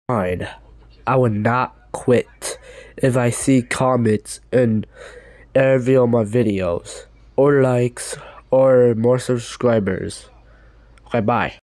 Fine. I will not quit if I see comments and every on my videos, or likes, or more subscribers. Okay, bye.